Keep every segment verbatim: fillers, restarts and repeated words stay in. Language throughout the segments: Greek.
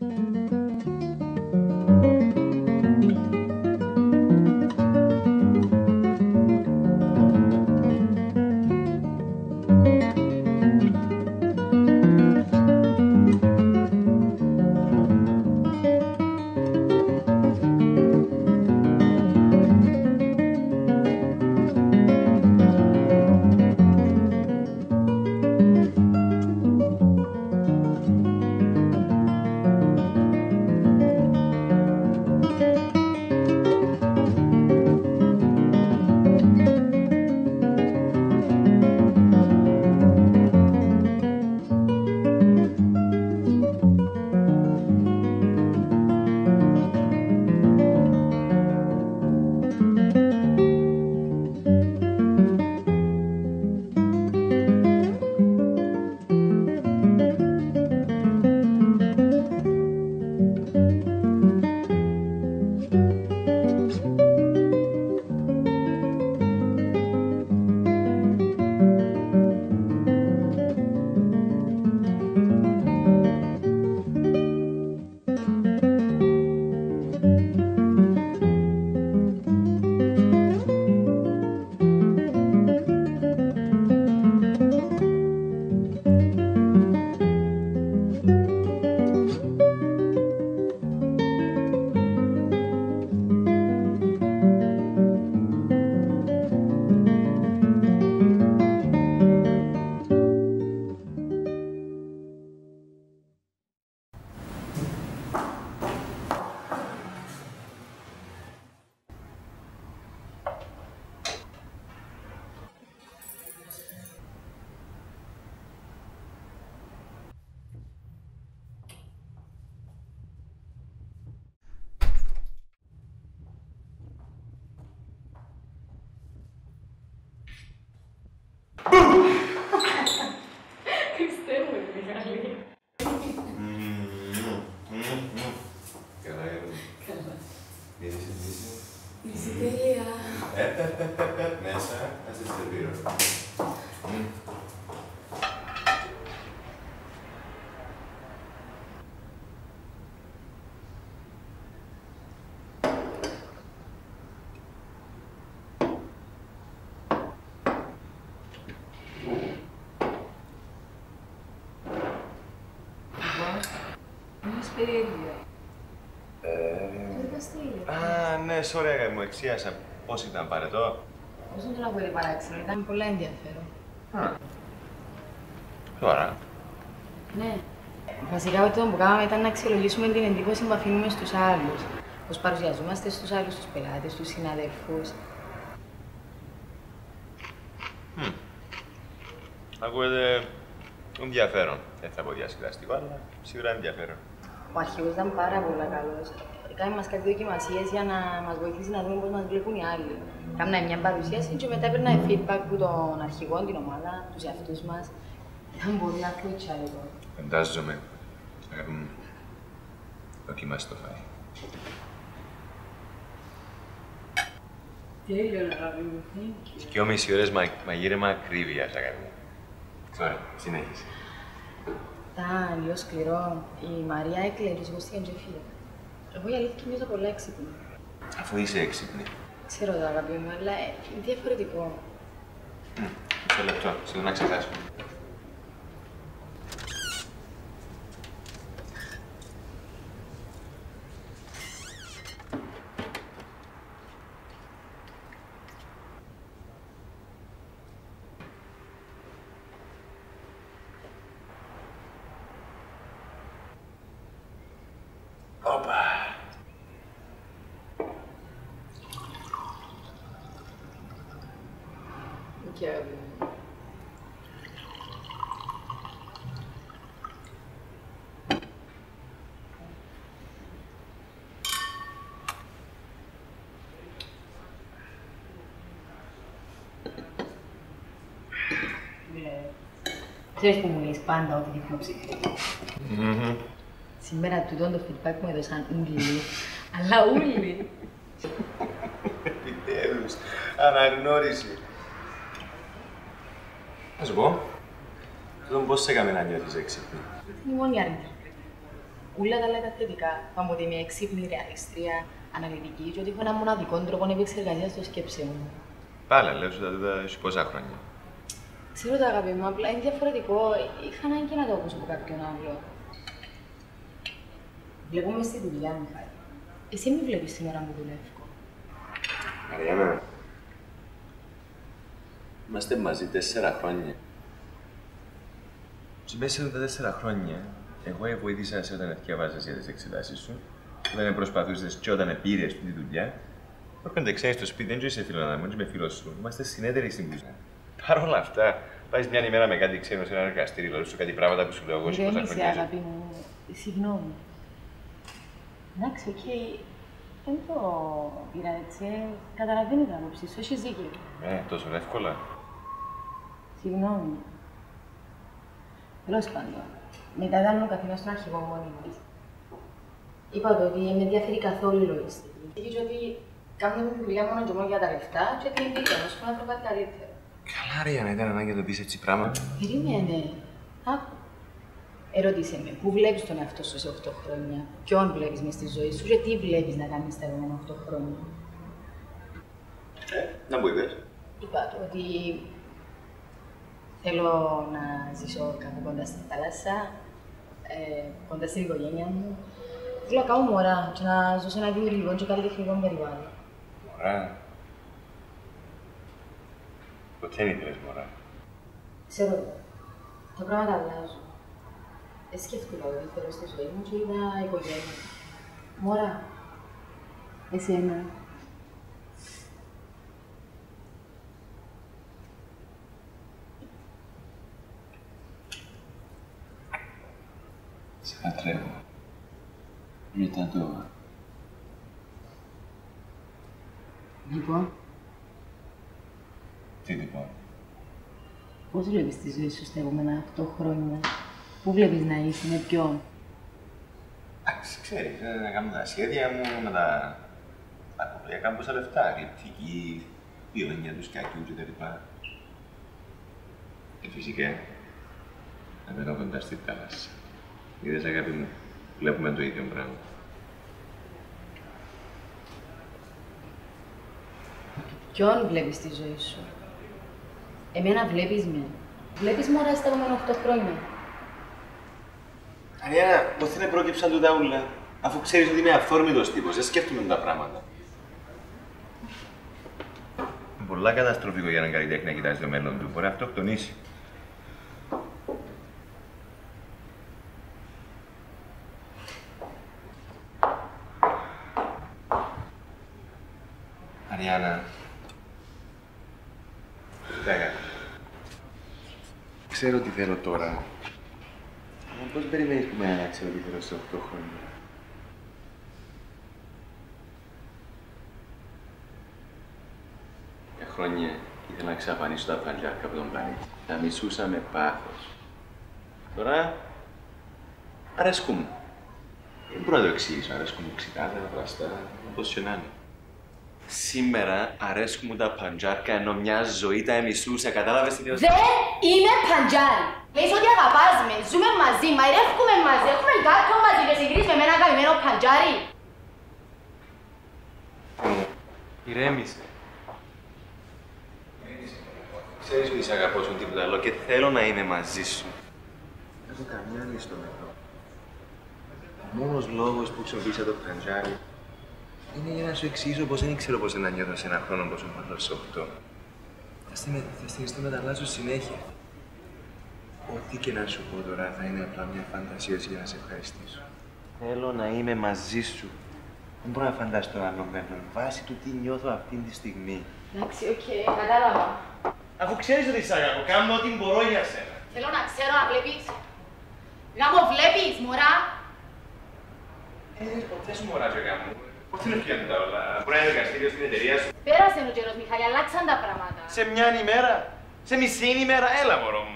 Χριστέ μου, είναι μεγάλη. Καλά, Εύη. Καλά. Είσαι, είσαι. Είσαι τέλεια. Επ, επ, επ, επ, επ, μέσα, να σε σερβίρω. Νιώθεις περίεργα. Α, ναι, sorry, αγάπη μου, εξίασα. Πώς ήταν παρετό? Όσο δεν ακούγεται παράξενο, ήταν πολύ ενδιαφέρον. Α. Τώρα. Ναι. Βασικά, ό,τι που κάναμε ήταν να αξιολογήσουμε την εντύπωση που αφήνουμε στους άλλους. Πώς παρουσιαζόμαστε στους άλλους, τους πελάτες, στους συναδελφούς. Mm. Ακούγεται ενδιαφέρον. Δεν θα πω διασκεδαστικό, αλλά σίγουρα ενδιαφέρον. Ο αρχηγός ήταν πάρα πολύ καλός. Κάμε μας κάτι δοκιμασίες για να μας βοηθήσει να δούμε πώς μας βλέπουν οι άλλοι. Κάμνα μια παρουσίαση και μετά έπαιρνα feedback από τον αρχηγό, την ομάδα, τους εαυτούς μας. Ήταν πολύ απλούτσια εδώ. Φαντάζομαι. Αγάπη μου, δοκιμάστε το φάι. Τέλειο, αγάπη μου. Δυο μισή ώρες μα... μαγείρεμα ακρίβειας, αγάπη μου. Ωραία, συνέχισε. Ήταν λίγο σκληρό. Η Μαρία έκλαιγε και σηκώστηκε και φύγε. Εγώ η αλήθεια νιώθω πολύ έξυπνη. Αφού είσαι έξυπνη. Ξέρω το αγάπη μου, αλλά είναι διαφορετικό. Μισό λεπτό, σε να ξεχάσω. Όπα! Και αγάπη μου. Ξέρεις που μου λες πάντα ότι είναι ψυχή. Σήμερα τούτο το feedback μου έδωσαν ούλοι, αλλά ούλοι. Επιτέλους, αναγνώριση. Να σου πω, τούτον πώς σε έκαμε να νιώθεις έξυπνη. Είναι η μόνη αρνητική. Όλα τα άλλα τα θετικά. Πάμε ότι είμαι έξυπνη, ρεαλίστρια, αναλυτική και ότι έχω ένα μοναδικό τρόπο επεξεργασίας των σκέψεων μου. Πάλα, λέω σου τα τούτα έχει πόσα χρόνια. Ξέρω το αγάπη μου, απλά είναι διαφορετικό. Είχα ανάγκη να το ακούσω από κάποιον άλλο. Βλέπουμε στη δουλειά, Μιχάλη. Εσύ με βλέπεις την ώρα που δουλεύω. Μαριάννα, είμαστε μαζί τέσσερα χρόνια. Σε μέσα τα τέσσερα χρόνια, εγώ βοήθησα σε όταν διαβάζεις για τις εξετάσεις σου, όταν προσπαθούσες και όταν πήρες τη δουλειά. Έρχονται ξένοι στο σπίτι, δεν είσαι φίλο να μου, είμαι φίλο σου. Είμαστε συνέτεροι στην κουζίνα. Παρ' όλα αυτά, πάει μια ημέρα με κάτι ξένο σε ένα εργαστήριο, λέω σου κάτι πράγματα που σου λέω εγώ σε πόσα χρόνια. Δεν είσαι, αγάπη μου. Συγγνώμη. Εντάξει, οκ. Δεν το πήρα έτσι. Καταλαβαίνω την άποψή σου. Έχεις δίκιο. Ε, τόσο εύκολα. Συγγνώμη. Τέλος πάντων, μετά ήταν ο καθένας στον αρχηγό μόνοι μας. Είπα του ότι με ενδιαφέρει καθόλου η λογιστική. Και ότι κάνουμε τη δουλειά μόνο και μόνο για τα λεφτά και την εμπειρία μας που να βρω κάτι καλύτερο. Καλά, ρε, να ήταν ανάγκη να το πεις έτσι πράγματα. Περίμενε. Άκου. Ερώτησε με, πού βλέπεις τον εαυτό σου σε οκτώ χρόνια, ποιον βλέπεις μες στη ζωή σου και τι βλέπεις να κάνεις τα επόμενα οκτώ χρόνια. Ε, να μου είπες. Είπα του ότι θέλω να ζήσω κάπου κοντά στη θάλασσα, ε, κοντά στην οικογένεια μου. Θέλω να κάνω μωρά και να ζω σε ένα δημιουργικό και καλλιτεχνικό περιβάλλον. Μωρά. Ποτέ δεν ήθελες μωρά. Ξέρω το. Τα πράγματα αλλάζουν. Δεν σκέφτηκα ότι θέλω στη ζωή μου και είδα οικογένεια. Μωρά. Εσένα. Σε λατρεύω. Μετά το... Λοιπόν. Τι λοιπόν. Πώς βλέπεις τη ζωή σου στα επόμενα οκτώ χρόνια, πού βλέπεις να είσαι, με ποιον. Εντάξει, ξέρεις, να κάνω τα σχέδια μου με τα... τα κοπλία, κάνω πόσα λεφτά, γλυπτική, βιολίνια του σκακιού κτλ. Και φυσικά, να μένω κοντά στη θάλασσα. Είδες, αγάπη μου, βλέπουμε το ίδιο πράγμα. Ποιον βλέπεις τη ζωή σου. Εμένα βλέπεις με. Βλέπεις μωρά στα επόμενα οκτώ χρόνια. Αριάννα, πώς δεν πρόκειψαν τούτα ούλα, αφού ξέρεις ότι είμαι αυθόρμητος τύπος, δεν σκέφτομαι τα πράγματα. Είναι πολλά καταστροφικό για έναν καλλιτέχνη να κοιτάζει το μέλλον του, μπορεί να αυτοκτονήσει. Αριάννα. Κοιτάξτε. Ξέρω τι θέλω τώρα. Αλλά πώς περιμένεις που με να ξέρω τι θέλω σε οκτώ χρόνια. Για χρόνια ήθελα να ξαφανίσω τα παλιάρκα από τον πλανήτη. Τα μισούσα με πάθος. Τώρα αρέσκουν μου. Δεν μπορώ να το εξηγήσω. Αρέσκουν μου ξεκάθαρα, βραστά, όπως και να είναι. Σήμερα αρέσκουν μου τα παντζάρκα, ενώ μια ζωή τα εμισούσα. Κατάλαβες τι λέω. Δεν είμαι παντζάρι. Λες ότι αγαπάς με, ζούμε μαζί, μαϊρεύκουμε μαζί, έχουμε κάποιον μαζί και συγκρίσεις με ένα αγαπημένο παντζάρι. Ηρέμησε. Ξέρεις ότι σε αγαπώ σου τίποτα άλλο και θέλω να είμαι μαζί σου. Δεν έχω καμιά άλλη στο νερό. Ο μόνος λόγος που ξοπίσα το παντζάρι είναι για να σου εξηγήσω πως δεν ήξερα πως να νιώθω σε ένα χρόνο πόσο μάλλον σε οκτώ. Θα στηριστώ με τα αλλάζω συνέχεια. Ό,τι και να σου πω τώρα θα είναι απλά μια φαντασίωση για να σε ευχαριστήσω. Θέλω να είμαι μαζί σου. Δεν μπορώ να φανταστώ άλλο μέλλον βάσει του τι νιώθω αυτή τη στιγμή. Εντάξει, οκ, κατάλαβα. Αφού ξέρεις ότι σ' αγαπώ, κάνω ό,τι μπορώ για σένα. Θέλω να ξέρω να βλέπεις. Να μου βλέπεις, μωρά. Ε, ποτέ σου μωρά, ζωγά μου. Πώς την ευκαιρία τα όλα. Μπορεί να είναι εργαστήριο στην εταιρεία σου. Πέρασε ο καιρός, Μιχάλη, αλλάξαν τα πράγματα. Σε μια ημέρα, σε μισή ημέρα, έλα μωρό μου.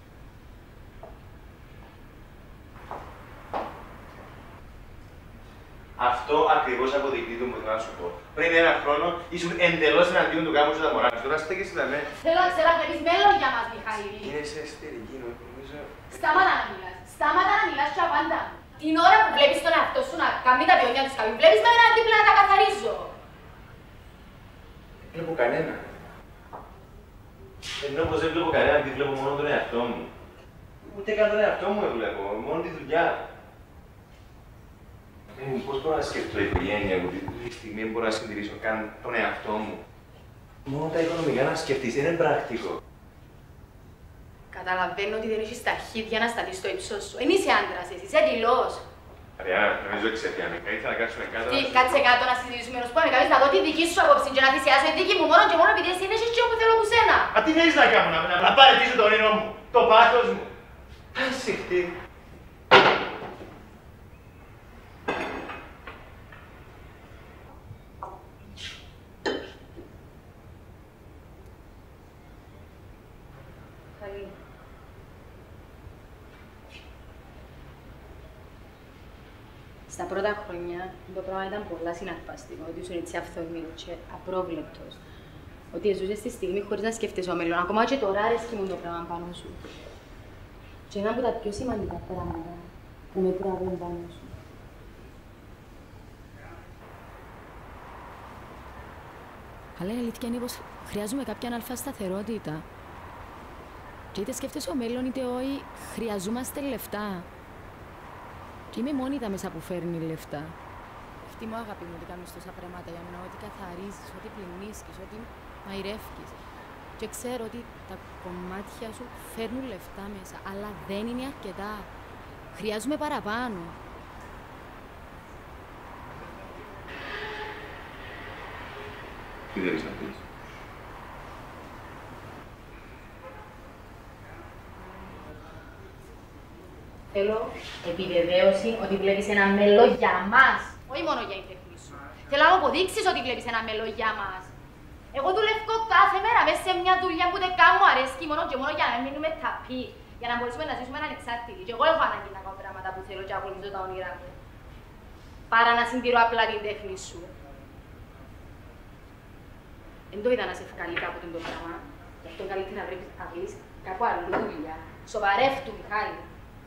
Αυτό ακριβώς αποδεικνύει το που θέλω να σου πω. Πριν ένα χρόνο ήσουν εντελώς εναντίον του γάμου σου τα μωρά. Τώρα στέκεσαι τα με. Θέλω να ξέρω να βλέπεις μέλλον για μας, Μιχάλη. Είναι σε εσωτερική, νομίζω. Στάματα να μιλάς. Στάματα να μιλάς και απάντα. Την ώρα που βλέπεις τον εαυτό σου να κάνει τα πιόνια του σκάβη, βλέπεις με έναν δίπλα να τα καθαρίζω. Δεν βλέπω κανένα. Ενώ πως δεν βλέπω κανένα, γιατί βλέπω μόνο τον εαυτό μου. Ούτε καν τον εαυτό μου βλέπω, μόνο τη δουλειά. Ε, πώς μπορώ να σκεφτώ η οικογένεια μου, τη στιγμή δεν μπορώ να συντηρήσω καν τον εαυτό μου. Μόνο τα οικονομικά να σκεφτείς, δεν είναι πρακτικό. Καταλαβαίνω ότι δεν έχεις τα αρχίδια να σταθείς στο ύψος σου. Εν είσαι άντρας εσύ, είσαι αντιλός. Αριάννα, νομίζω ξεφιάνε. Ήθελα να κάτσουμε κάτω. Τι, κάτσε κάτω να συζητήσουμε. Να σου πω με κάποιος να δω τη δική σου απόψη και να θυσιάσω τη δική μου μόνο και μόνο επειδή εσύ είναι εσύ που θέλω που σένα. Μα τι θέλεις να κάνω, να, να, να παραιτήσω το όνειρό μου, το πάθος μου. Ασυχτή. Στα πρώτα χρόνια το πράγμα ήταν πολλά συναρπαστικό, ότι ήσουν έτσι αυθόρμητος και απρόβλεπτος. Ότι ζούσες τη στιγμή χωρίς να σκέφτεσαι ο μέλλον. Ακόμα και τώρα αρέσκει μου το πράγμα πάνω σου. Και ένα από τα πιο σημαντικά πράγματα που με τραβούν πάνω σου. Αλλά η αλήθεια είναι πως χρειάζομαι κάποια αλφα σταθερότητα. Και είτε σκέφτεσαι ο μέλλον είτε όχι, χρειαζόμαστε λεφτά. Και είμαι μόνη τα μέσα που φέρνει λεφτά. Εκτιμώ, αγάπη μου, ότι κάνεις τόσα πράγματα για μένα, ότι καθαρίζεις, ότι πλυνίσκεις, ότι μαϊρεύκεις. Και ξέρω ότι τα κομμάτια σου φέρνουν λεφτά μέσα, αλλά δεν είναι αρκετά. Χρειάζομαι παραπάνω. Τι θέλεις να πεις? Θέλω επιβεβαίωση ότι βλέπεις ένα μέλλον για μας. Όχι μόνο για την τέχνη σου. Θέλω να αποδείξεις ότι βλέπεις ένα μέλλον για μας. Εγώ δουλεύω κάθε μέρα μέσα σε μια δουλειά που δεν κάνω αρέσκει μόνο και μόνο για να μείνουμε ταπεί. Για να μπορέσουμε να ζήσουμε ανεξάρτητοι. Και εγώ έχω ανάγκη να κάνω πράγματα που θέλω και να απολύσω τα όνειρά μου. Παρά να συντηρώ απλά την τέχνη σου. Δεν το είδα να σε ευκαλεί κάπου το πράγμα. Γι' αυτό καλύτερα να βρεις να βρεις κάπου αλλού δουλειά. Σοβαρεύτου, Μιχάλη.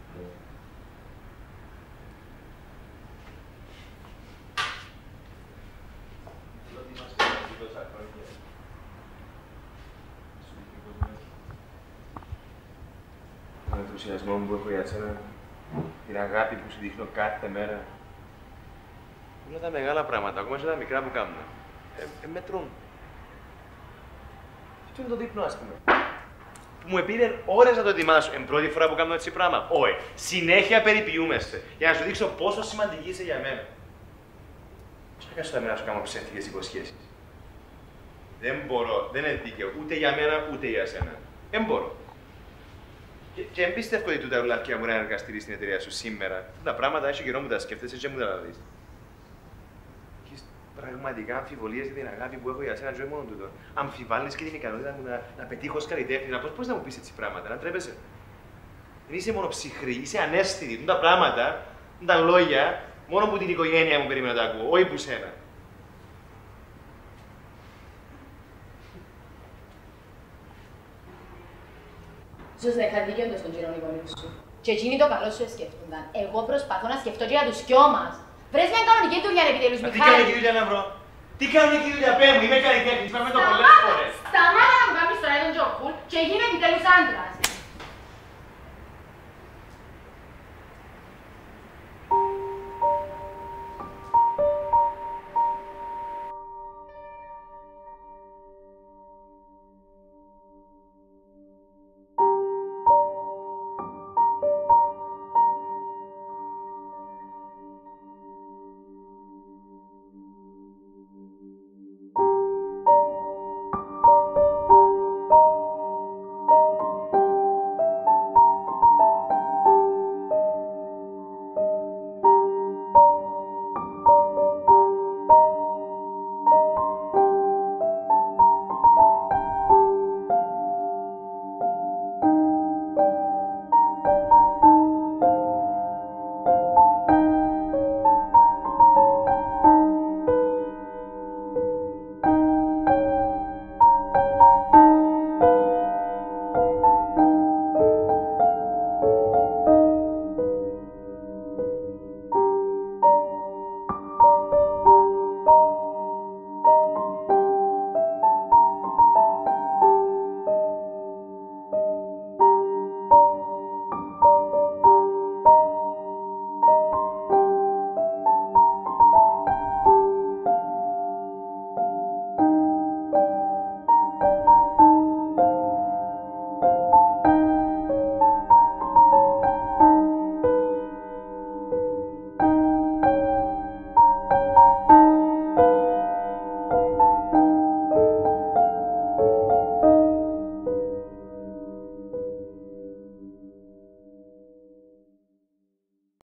Τον ενθουσιασμό που έχω για σένα, την αγάπη που σου δείχνω κάθε μέρα. Όλα τα μεγάλα πράγματα, ακόμα και τα μικρά που κάνουμε, ε, ε, μετρούν. Αυτό είναι το δείπνο, ας πούμε. Που μου επήρε ώρες να το ετοιμάσω. Εν πρώτη φορά που κάνω έτσι πράγμα. Όχι. Συνέχεια περιποιούμαστε. Για να σου δείξω πόσο σημαντική είσαι για μένα. Πώς θα κάτσω τα μέρα να σου κάνω ψεύτικες υποσχέσεις. Δεν μπορώ, δεν είναι δίκαιο ούτε για μένα ούτε για σένα. Δεν μπορώ. Και, και δεν πιστεύω ότι τούτα ουλαφκιά μου να εργαστηρεί στην εταιρεία σου σήμερα. Τα πράγματα έχει καιρό μου τα σκέφτεσαι και μου τα δεις. Έχεις πραγματικά αμφιβολίες για την αγάπη που έχω για σένα, και όχι μόνο τούτο. Αμφιβάλλεις και την ικανότητα μου να, να πετύχω ως καλλιτέχνη. Πώς να μου πεις έτσι πράγματα, να τρέπεσαι. Δεν είσαι μόνο ψυχρή, είσαι ανέστητη. Τούτα πράγματα, τα λόγια, μόνο που την οικογένεια μου περίμενα να τα ακούω, όχι που σένα. Ίσως δεν είχα δίκαιο στον κύριο γονιό σου. Και εκείνοι το καλό σου σκέφτονταν. Εγώ προσπαθώ να σκεφτώ και για τους δυο μας. Βρες μια κανονική δουλειά επιτέλους, Μιχάλη. Τι κανονική δουλειά να βρω. Τι κανονική δουλειά, πέ μου, είμαι καλλιτέχνης, πάμε το πολλές φορές. Σταμάτα να μου κάνεις τώρα έναν τζοκούλ και γίνε επιτέλους άντρας.